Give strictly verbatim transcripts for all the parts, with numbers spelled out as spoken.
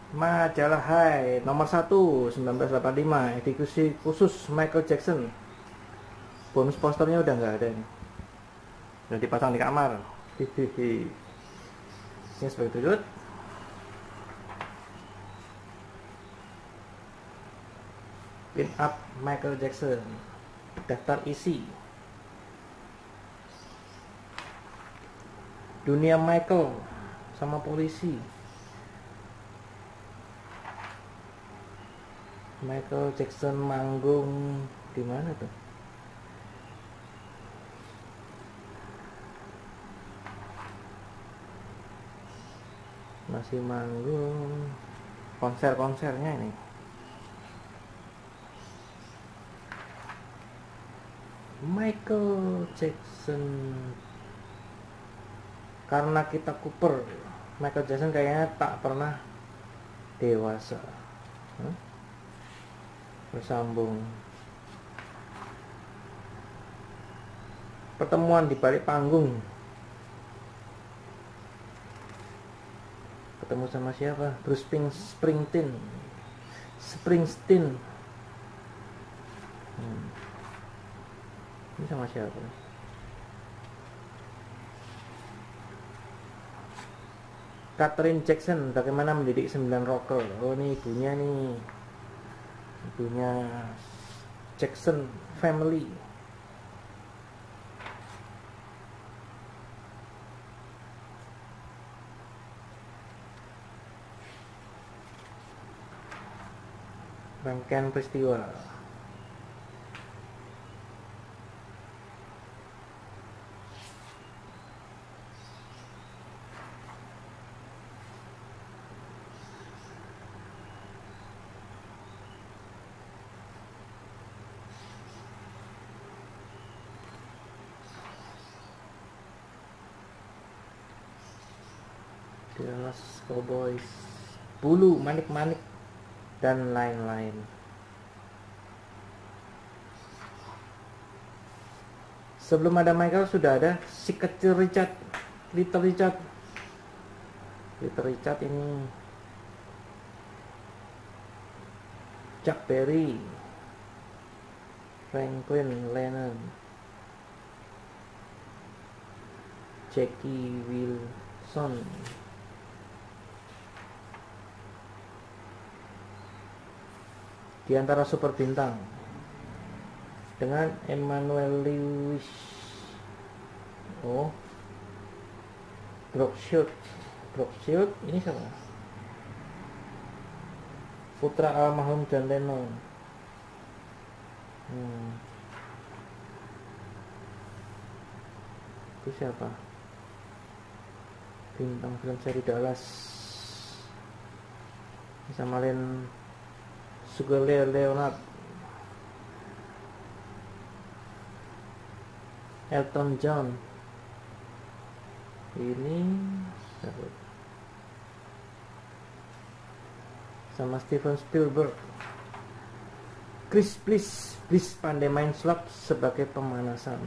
Majalah Hai nomor satu seribu sembilan ratus delapan puluh lima, edisi khusus Michael Jackson. Bonus posternya udah nggak ada nih, udah dipasang di kamar. Hihihi. Ini sebagai berikut. Pin up Michael Jackson. Daftar isi. Dunia Michael sama polisi. Michael Jackson manggung di mana tuh? Masih manggung. Konser-konsernya ini. Michael Jackson. Karena kita Cooper, Michael Jackson kayaknya tak pernah dewasa. Hmm? Bersambung. Pertemuan di balik panggung. Ketemu sama siapa? Bruce Springsteen. Springsteen. Hmm. Ini sama siapa? Catherine Jackson, bagaimana mendidik sembilan rocker. Oh, ini ibunya nih. Ibunya Jackson Family. Rangkaian peristiwa. Dallas Cowboys, bulu, manik-manik, dan lain-lain. Sebelum ada Michael sudah ada si kecil Richard, Little Richard. Little Richard ini Chuck Berry, Franklin Lennon, Jackie Wilson, di antara super bintang dengan Emmanuel Lewis. Oh, Brockshield, Brockshield ini siapa? Putra almarhum John Lennon. Hmm. Itu siapa? Bintang film seri Dallas. Sama Len Sugar Leonard, Elton John. Ini sama Steven Spielberg. Chris Bliss, Bliss pandai main slot sebagai pemanasan.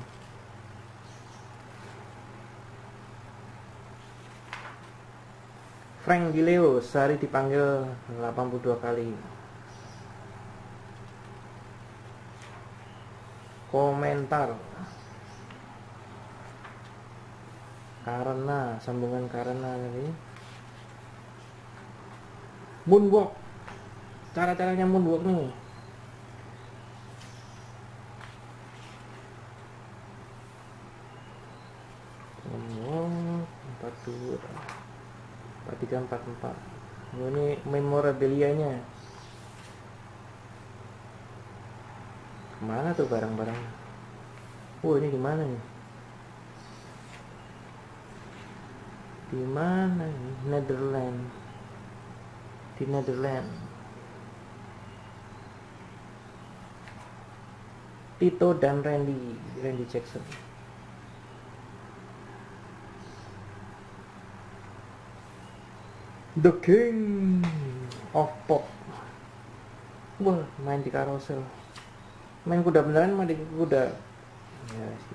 Frank Gileo sehari dipanggil delapan puluh dua kali. Komentar karena sambungan karena ini moonwalk, cara-caranya moonwalk nih. Empat dua empat tiga empat empat. Ini memorabilianya. Mana tuh barang-barang? Oh, ini di mana nih? Di mana nih? Netherlands. Di Netherlands. Tito dan Randy, Randy Jackson. The King of Pop. Wah, main di karosel. Main kuda beneran mah di kuda ya sih.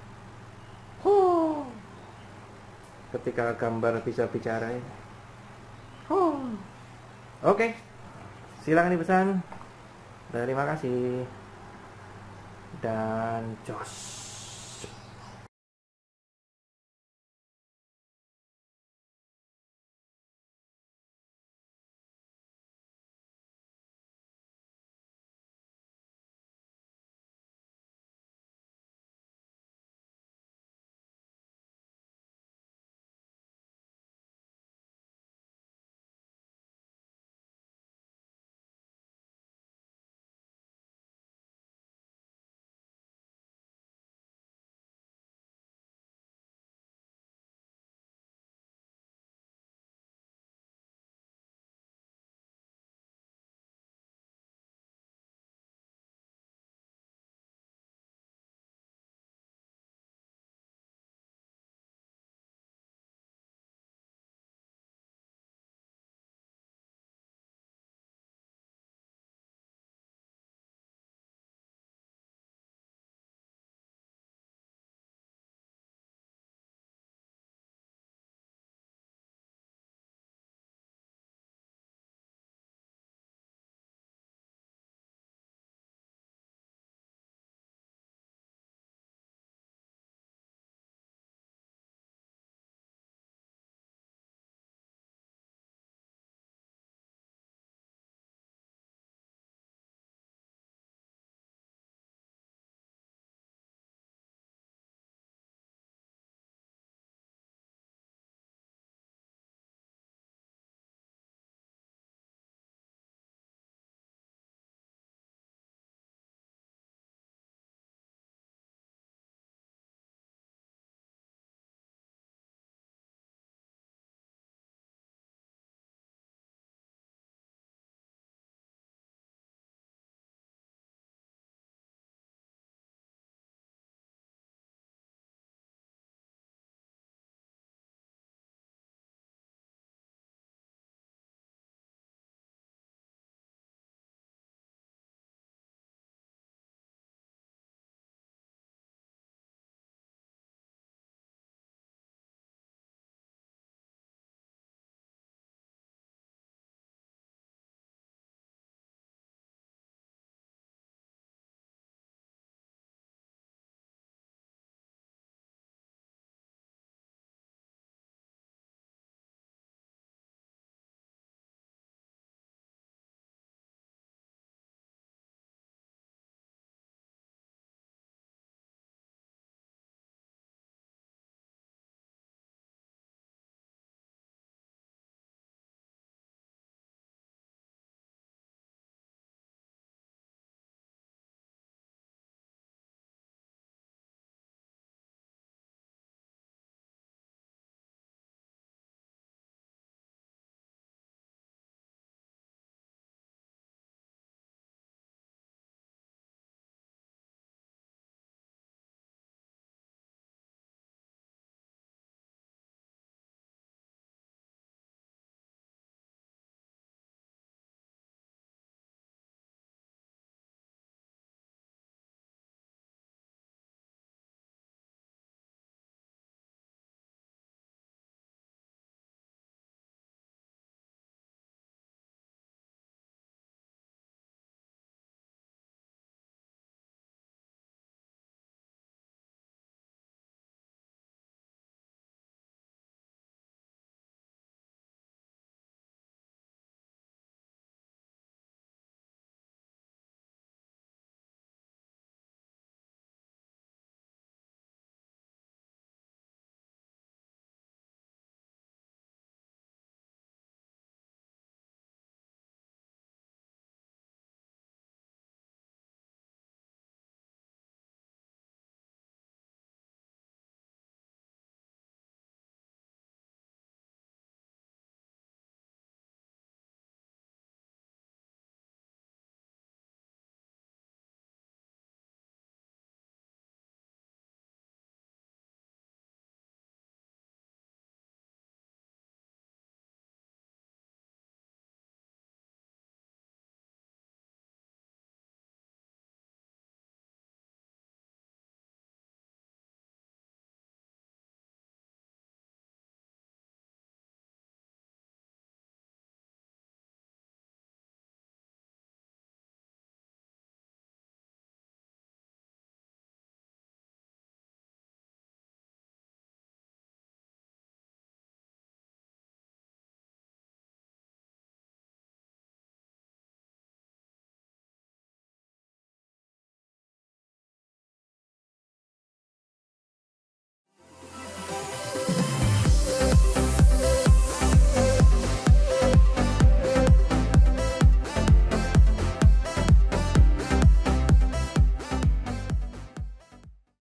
Oh, ketika gambar bisa bicara ya. Oh. Oke, silakan dipesan. Terima kasih dan jos.